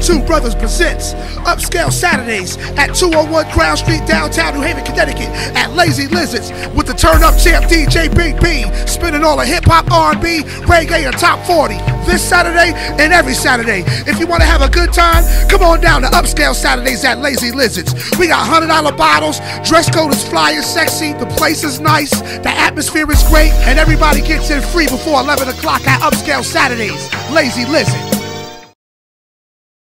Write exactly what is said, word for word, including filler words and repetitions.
Two Brothers presents Upscale Saturdays at two oh one Crown Street, downtown New Haven, Connecticut, at Lazy Lizards, with the turn-up champ D J Bink-B spinning all the hip-hop, R and B, reggae, and top forty this Saturday and every Saturday. If you want to have a good time, come on down to Upscale Saturdays at Lazy Lizards. We got one hundred dollar bottles, dress code is fly and sexy, the place is nice, the atmosphere is great, and everybody gets in free before eleven o'clock at Upscale Saturdays, Lazy Lizard.